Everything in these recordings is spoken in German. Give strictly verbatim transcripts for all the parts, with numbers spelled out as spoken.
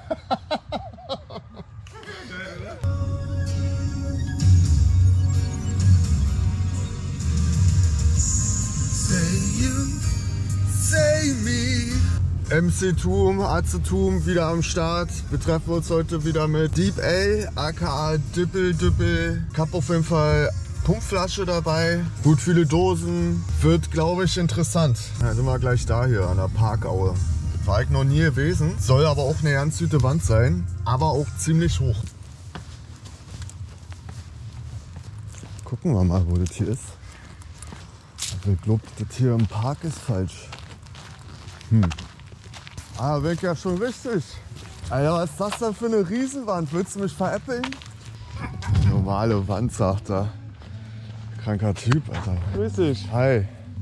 Say you, say me. M C Tum, Acetum wieder am Start. Wir treffen uns heute wieder mit Deep Ale, aka Düppel Düppel. Ich hab auf jeden Fall Pumpflasche dabei, gut viele Dosen. Wird, glaube ich, interessant. Ja, sind wir gleich da hier an der Parkaue. War ich noch nie gewesen. Soll aber auch eine ganz gute Wand sein, aber auch ziemlich hoch. Gucken wir mal, wo das hier ist. Also ich glaube, das hier im Park ist falsch. Hm. Ah, weg ja schon richtig. Alter, was ist das denn für eine Riesenwand? Willst du mich veräppeln? Normale Wand, sagt er. Kranker Typ, Alter. Grüß dich. Hi.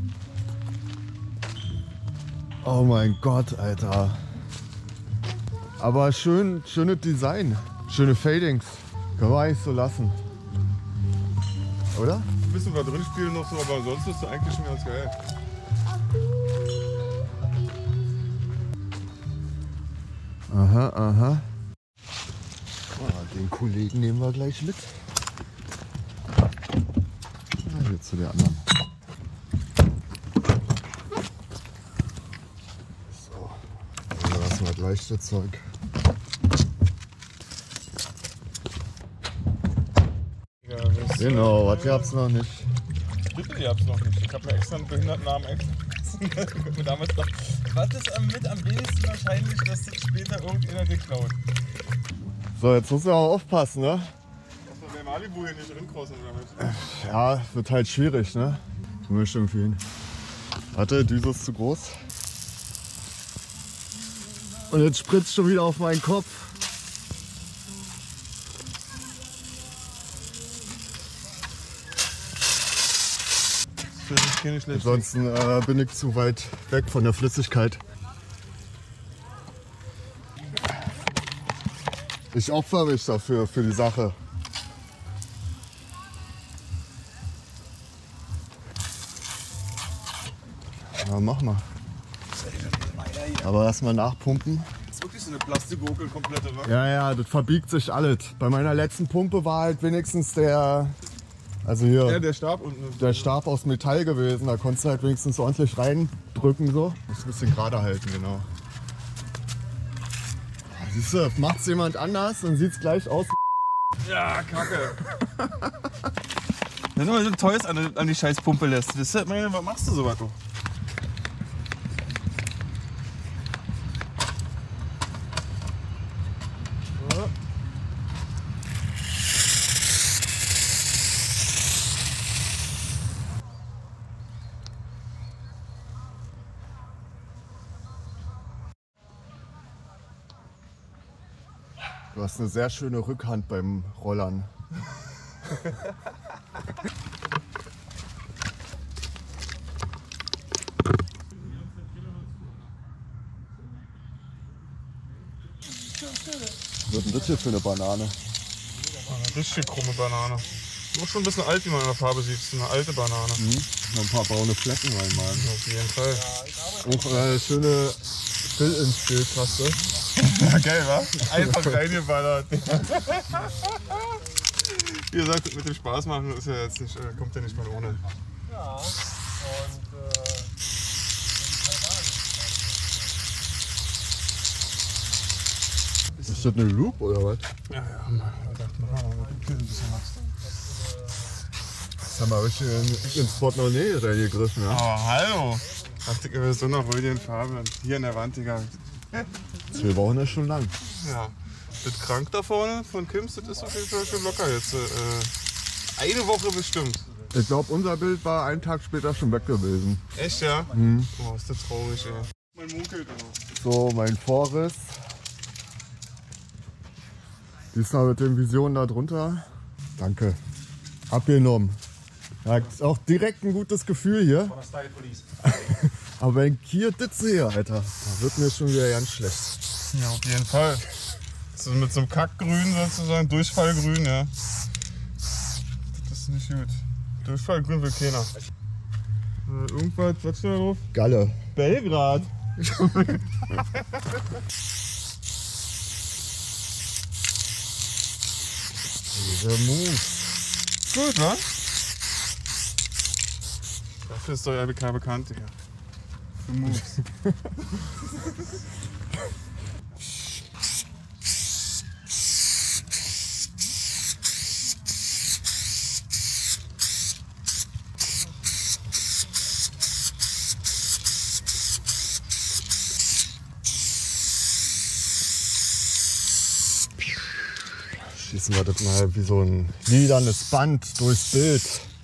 Oh mein Gott, Alter. Aber schön, schönes Design. Schöne Fadings. Können wir eigentlich so lassen. Oder? Ein bisschen was drin spielen noch so, aber sonst ist es eigentlich schon ganz geil. Aha, aha. Oh, den Kollegen nehmen wir gleich mit. Na, hier zu der anderen. So, dann lassen wir gleich das Zeug. Ja, das Genau, was gab's noch nicht? Bitte, ihr habt's noch nicht. Ich hab mir extra einen Behindertennamen eingetragen. mir damals noch. Was ist am- mit am wenigsten wahrscheinlich, dass das später irgendjemand dir klaut? So, jetzt muss man auch aufpassen, ne? Dass wir bei Malibu hier nicht rinkrossen damit. Ja, wird halt schwierig, ne? Können wir schon irgendwie hin. Warte, die Düse ist zu groß. Und jetzt spritzt schon wieder auf meinen Kopf. Das ist keine schlechte. Ansonsten äh, bin ich zu weit weg von der Flüssigkeit. Ich opfer mich dafür, für die Sache. Ja, mach mal. Aber lass mal nachpumpen. Das ist wirklich so eine Plastikgurkel komplette, wa? Ja, ja, das verbiegt sich alles. Bei meiner letzten Pumpe war halt wenigstens der, also hier, Ja, der Stab unten. der Stab aus Metall gewesen. Da konntest du halt wenigstens ordentlich reindrücken so. Muss ein bisschen gerade halten, genau. Siehst du, macht's jemand anders, dann sieht's gleich aus. Ja, Kacke. Wenn du mal so Toys an, an die Scheißpumpe lässt, wisst ihr, was machst du sowas doch? Du hast eine sehr schöne Rückhand beim Rollern. Was wird denn das hier für eine Banane? Eine richtig krumme Banane. Auch schon ein bisschen alt, wie man in der Farbe sieht. Das ist eine alte Banane. Mhm. Noch ein paar braune Flecken reinmalen. Auf jeden Fall. Auch eine schöne Fill-in-Spieltaste. Ja, geil, wa? Einfach reingeballert. Wie gesagt, mit dem Spaß machen ist ja jetzt nicht, kommt ja nicht mal ohne. Ja, und äh, Ist das eine Loop oder was? Ja, ja, mal. Ich dachte, mal, mal ein bisschen was. Das haben wir richtig in, ins Portemonnaie reingegriffen, ja? Aber hallo! Dachte ich, über so einer räudigen Farbe. Hier an der Wand, Digga. Wir brauchen das schon lang. Ja. Das Krank da vorne von Kims, das ist auf jeden Fall schon locker jetzt. Äh, eine Woche bestimmt. Ich glaube, unser Bild war einen Tag später schon weg gewesen. Echt, ja? Mhm. Oh, ist das traurig, ey. Man munkelt immer. So, mein Vorriss. Diesmal mit den Visionen da drunter. Danke. Abgenommen. Ja, ist auch direkt ein gutes Gefühl hier. Aber wenn ich hier das sehe, Alter, da wird mir schon wieder ganz schlecht. Ja, auf jeden Fall. Das ist mit so einem Kackgrün sozusagen, Durchfallgrün, ja. Das ist nicht gut. Durchfallgrün will keiner. Äh, irgendwas, was steht da drauf? Galle. Belgrad. Der Move. Gut, ne? Dafür ist doch ja kein bekannt, Digga. Für Moves. Schießen wir das mal wie so ein lilanes Band durchs Bild.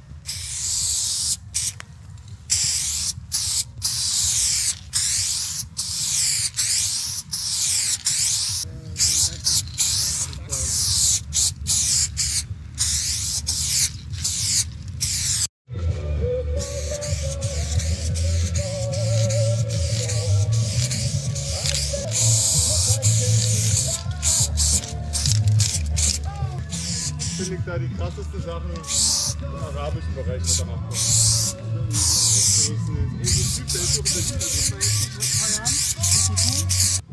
Finde ich da die krasseste Sache im arabischen Bereich, was danach kommt. Das ist ein Typ, der ist doch in Berlin, das ist vor ein paar Jahren.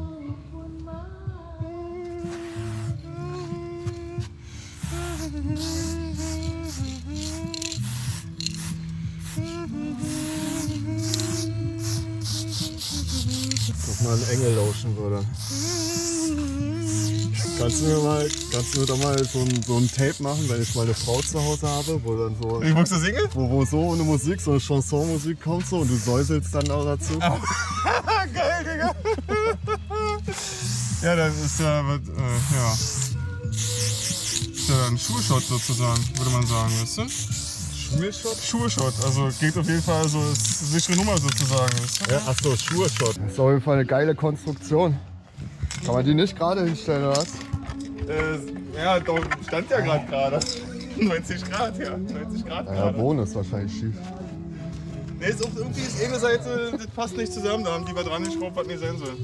Dass man einen Engel lauschen würde. Kannst du mir mal, kannst du mir da mal so ein, so ein Tape machen, wenn ich mal eine Frau zu Hause habe, wo dann so, Ich muss du singen? wo, wo so eine Musik, so eine Chansonmusik kommt so und du säuselst dann auch dazu? Oh. Geil, Digga! Ja, das ist ja, was, äh, ja. Ist ja ein Schulshot sozusagen, würde man sagen, weißt du? Schulshot? Schulshot, also geht auf jeden Fall, also ist eine sichere Nummer sozusagen, weißt du? Ja, achso, Schulshot. Das ist auf jeden Fall eine geile Konstruktion. Kann man die nicht gerade hinstellen, oder was? Äh, ja, da stand ja gerade gerade. neunzig Grad, ja. neunzig Grad Ja, der gerade. Boden ist wahrscheinlich schief. Nee, ist auch, irgendwie ist eine Seite, das passt nicht zusammen, da haben die was dran geschraubt, was nicht sein soll.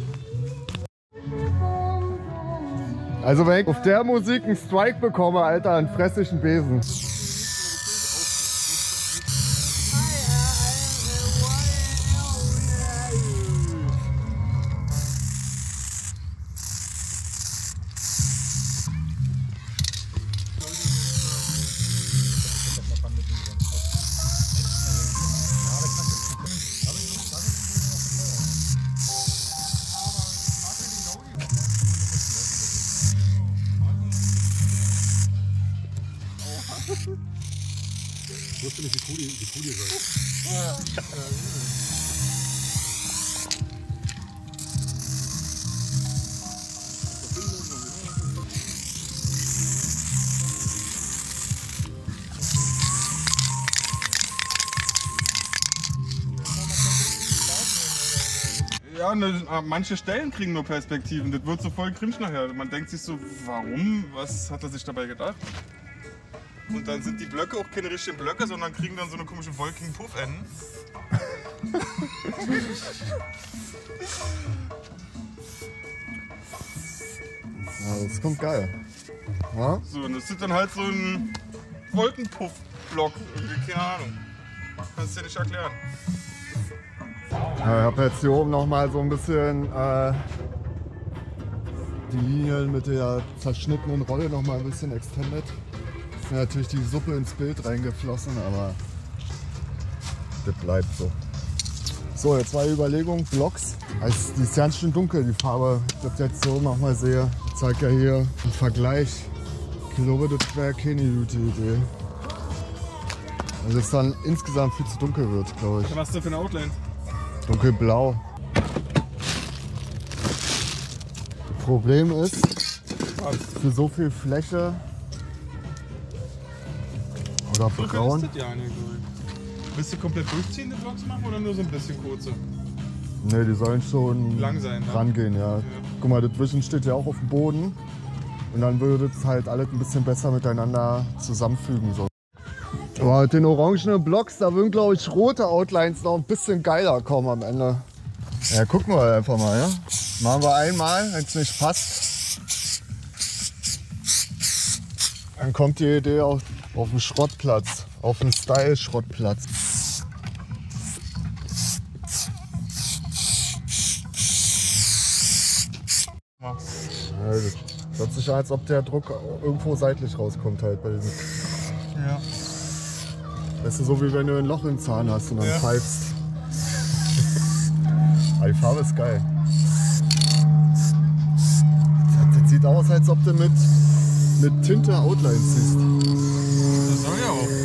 Also wenn ich auf der Musik einen Strike bekomme, Alter, dann fresse ich einen Besen. Ich wusste nicht, wie cool die, wie cool die seid. Ja, ne, manche Stellen kriegen nur Perspektiven, das wird so voll cringe nachher. Man denkt sich so, warum? Was hat er sich dabei gedacht? Und dann sind die Blöcke auch keine richtigen Blöcke, sondern kriegen dann so eine komische wolkigen Puffenden. Ja, das kommt geil. Ja? So, und das ist dann halt so ein Wolkenpuff-Block, irgendwie, keine Ahnung. Kannst du dir nicht erklären. Ja, ich habe jetzt hier oben noch mal so ein bisschen äh, die Linien mit der zerschnittenen Rolle noch mal ein bisschen extended. Ist natürlich die Suppe ins Bild reingeflossen, aber das bleibt so. So, jetzt war die Überlegung, Blocks. Also, die ist ganz schön dunkel, die Farbe. Ich das jetzt so noch mal sehe. Ich zeige ja hier einen Vergleich. Ich glaube, das wäre keine gute Idee. Also es dann insgesamt viel zu dunkel wird, glaube ich. Was hast du für eine Outline? Dunkelblau. Problem ist, für so viel Fläche oder So braun. ist das ja nicht, glaube ich. Willst du komplett durchziehende Blocks machen oder nur so ein bisschen kurze? Ne, die sollen schon Lang sein, ne? rangehen, ja. Ja. Guck mal, das Vision steht ja auch auf dem Boden. Und dann würde es halt alles ein bisschen besser miteinander zusammenfügen. So. Aber mit den orangenen Blocks, da würden, glaube ich, rote Outlines noch ein bisschen geiler kommen am Ende. Ja, gucken wir einfach mal, ja. Machen wir einmal, wenn es nicht passt. Dann kommt die Idee auf, auf den Schrottplatz, auf den Style-Schrottplatz. Ja. Ja, das Hört sich an, als ob der Druck irgendwo seitlich rauskommt halt bei diesem. Ja. Weißt du, so wie wenn du ein Loch im Zahn hast und dann Ja. pfeifst. Aber die Farbe ist geil. Das, das sieht aus, als ob du mit, mit Tinte Outlines siehst. Das soll ja auch.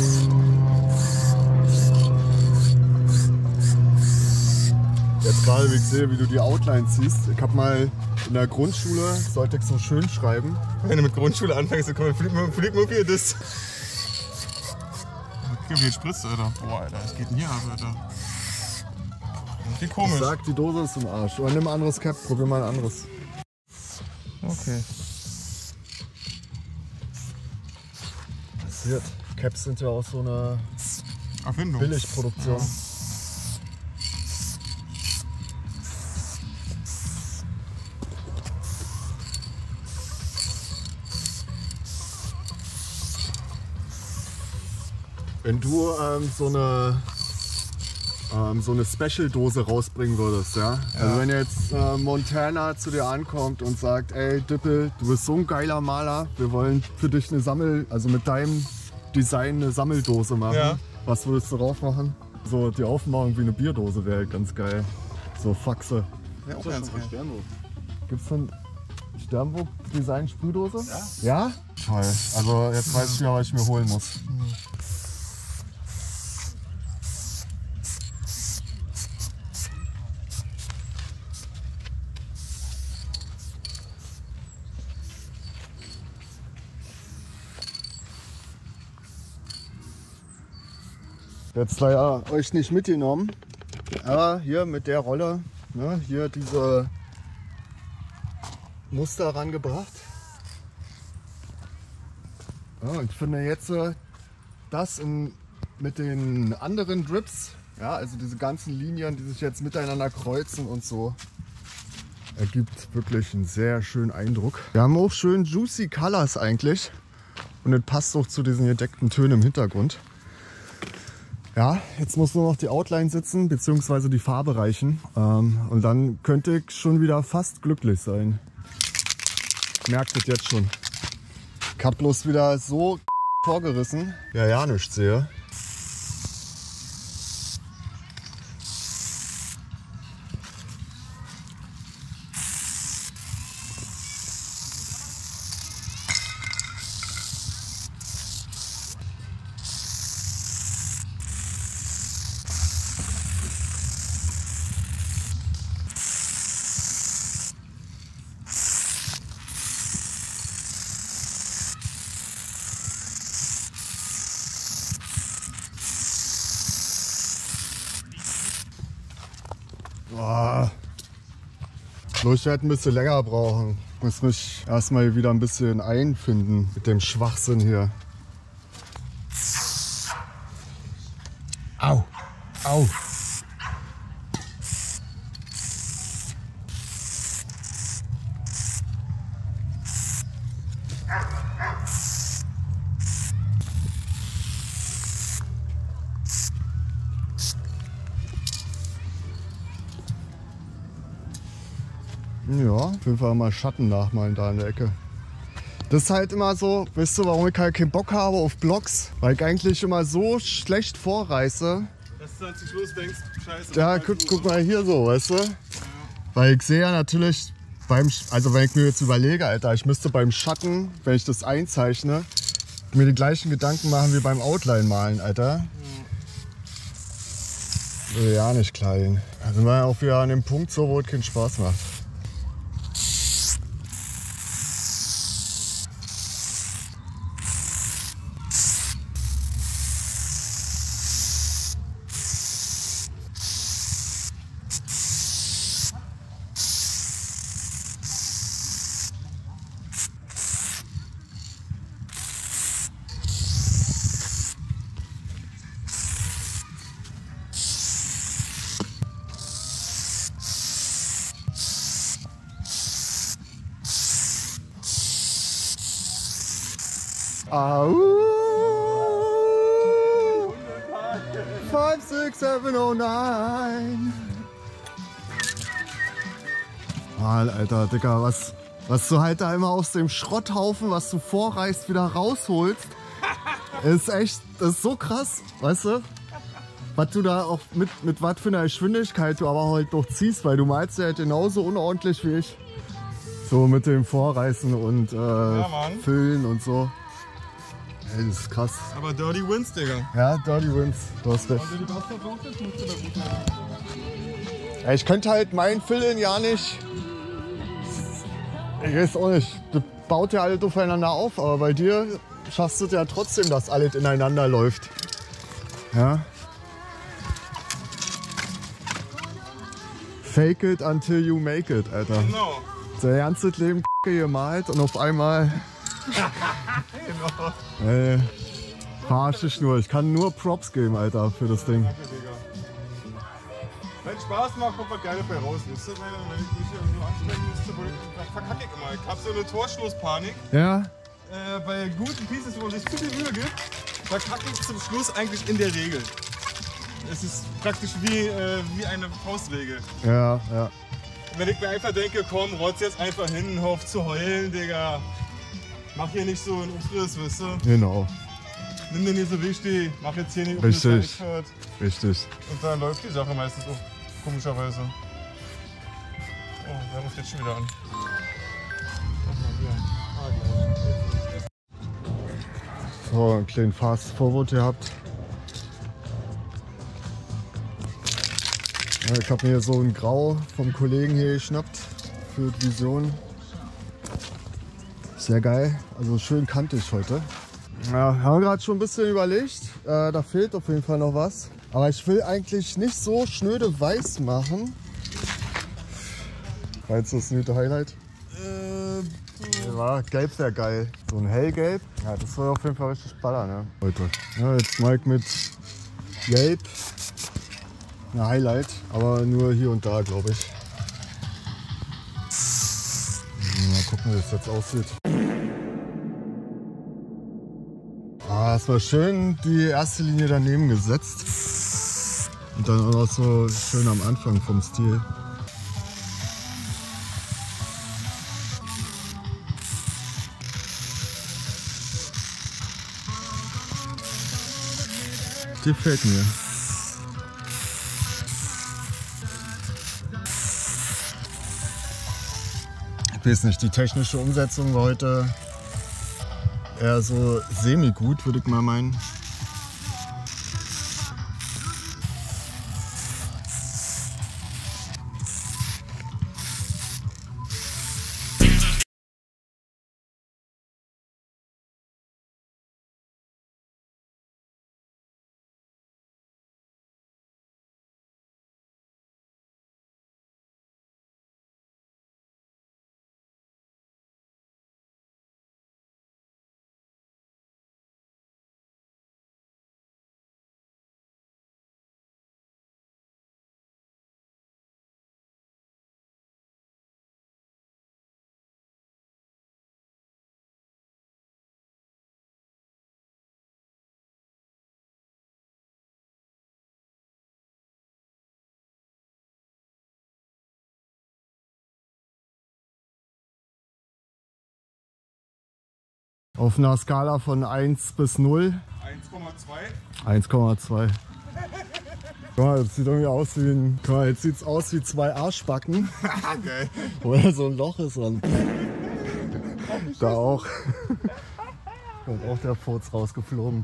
Jetzt gerade, wie ich sehe, wie du die Outlines siehst. Ich habe mal in der Grundschule, sollte ich so schön schreiben. Wenn du mit Grundschule anfängst, dann kommt Philipp Murphy das. Okay, wie spritzt, Alter. Boah, Alter, was geht denn hier ab, Alter? Wie Ich komisch. sag, die Dose ist im Arsch. Oder nimm ein anderes Cap, probier mal ein anderes. Okay. Passiert. Caps sind ja auch so eine Erfindung. Billigproduktion. Ja. Wenn du ähm, so eine ähm, so eine Special-Dose rausbringen würdest, ja? Ja. Also wenn jetzt äh, Montana zu dir ankommt und sagt, ey Dippel, du bist so ein geiler Maler, wir wollen für dich eine Sammel, also mit deinem Design eine Sammeldose machen. Ja. Was würdest du drauf machen? So die Aufmachung wie eine Bierdose wäre ganz geil. So Faxe. Ja, auch ganz geil. Gibt's von Sternburg Design Sprühdose? Ja. Ja? Toll. Also jetzt weiß ich ja, was ich mir holen muss. Jetzt leider euch nicht mitgenommen, aber hier mit der Rolle, ne, hier diese Muster rangebracht. Ja, ich finde jetzt äh, das in, mit den anderen Drips, ja, also diese ganzen Linien, die sich jetzt miteinander kreuzen und so, ergibt wirklich einen sehr schönen Eindruck. Wir haben auch schön juicy Colors eigentlich und das passt auch zu diesen gedeckten Tönen im Hintergrund. Ja, jetzt muss nur noch die Outline sitzen, beziehungsweise die Farbe reichen. Ähm, und dann könnte ich schon wieder fast glücklich sein. Merkt es jetzt schon. Ich hab bloß wieder so vorgerissen, ja, ja, nichts sehe. Boah. Ich werde ein bisschen länger brauchen. Ich muss mich erstmal wieder ein bisschen einfinden mit dem Schwachsinn hier. Au! Au! Ja, auf jeden Fall mal Schatten nachmalen da in der Ecke. Das ist halt immer so, weißt du, warum ich halt keinen Bock habe auf Blocks? Weil ich eigentlich immer so schlecht vorreiße. Dass du dann zum Schluss denkst, scheiße. Ja, guck, guck mal hier so, weißt du? Weil ich sehe ja natürlich, beim, Sch- also wenn ich mir jetzt überlege, Alter, ich müsste beim Schatten, wenn ich das einzeichne, mir die gleichen Gedanken machen wie beim Outline malen, Alter. Würde ja nicht klar gehen. Da sind wir ja auch wieder an dem Punkt, so, wo es keinen Spaß macht. Au! five six seven oh nine. Mal, Alter, Dicker, was, Was du halt da immer aus dem Schrotthaufen, was du vorreißt, wieder rausholst, ist echt, das ist so krass, weißt du? Was du da auch mit, mit was für einer Geschwindigkeit du aber halt durchziehst, weil du malst ja halt genauso unordentlich wie ich. So mit dem Vorreißen und äh, Ja, Mann. Füllen und so. Ey, das ist krass. Aber Dirty Wins, Digga. Ja, Dirty Wins, du hast recht. Also die Wasser braucht das, musst du da gut haben. Ja, ich könnte halt meinen Füllen ja nicht. Ich weiß auch nicht. Das baut ja alles aufeinander auf, aber bei dir schaffst du es ja trotzdem, dass alles ineinander läuft. Ja. Fake it until you make it, Alter. Genau. Der ganze Leben K***e gemalt und auf einmal. Genau. Ey, verarsch dich nur. Ich kann nur Props geben, Alter, für das Ding. Danke, Digga. Wenn es Spaß macht, kommt was Geiles bei raus. Wisst ihr, wenn ich mich hier so anstrengen müsste, dann verkacke ich immer. Ich hab so eine Torschlusspanik. Ja? Äh, bei guten Pieces, wo man sich zu viel Mühe gibt, verkacke ich zum Schluss eigentlich in der Regel. Es ist praktisch wie, äh, wie eine Faustregel. Ja, ja. Wenn ich mir einfach denke, komm, rotz jetzt einfach hin, hör auf zu heulen, Digga. Mach hier nicht so einen Umriss, weißt du? Genau. Nimm dir nicht so wichtig, mach jetzt hier nicht Richtig. Umriss. Richtig. Und dann läuft die Sache meistens auch, komischerweise. Oh, der ruft jetzt schon wieder an. So, einen kleinen Fast Forward gehabt. Ja, ich habe mir hier so ein Grau vom Kollegen hier geschnappt für die Vision. Sehr geil, also schön kantig heute. Ja, haben gerade schon ein bisschen überlegt, äh, da fehlt auf jeden Fall noch was. Aber ich will eigentlich nicht so schnöde weiß machen. War jetzt das nette Highlight? Äh, ja, gelb wäre geil. So ein hellgelb. Ja, das soll auf jeden Fall richtig ballern, ne? Heute. Ja, jetzt Mike mit gelb. Ein Highlight, aber nur hier und da, glaube ich. Mal gucken, wie das jetzt aussieht. Ah, es war schön die erste Linie daneben gesetzt. Und dann auch noch so schön am Anfang vom Stil. Gefällt mir. Ich weiß nicht, die technische Umsetzung war heute eher so semi-gut, würde ich mal meinen. Auf einer Skala von eins bis null. eins Komma zwei. eins Komma zwei. Guck mal, das sieht irgendwie aus wie ein. Guck mal, jetzt sieht's aus wie zwei Arschbacken. Geil. Wo da so ein Loch ist und. Da auch. Kommt auch der Furz rausgeflogen.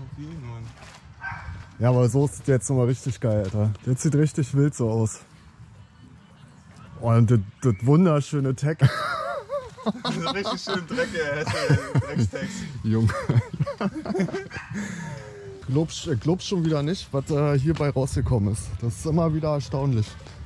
Ja, aber so ist es jetzt nochmal richtig geil, Alter. Jetzt sieht richtig wild so aus. Oh, und das, das wunderschöne Tech. Richtig schön Dreck, äh, Dreckstext. Junge. Glaubst, glaubst schon wieder nicht, was äh, hierbei rausgekommen ist. Das ist immer wieder erstaunlich.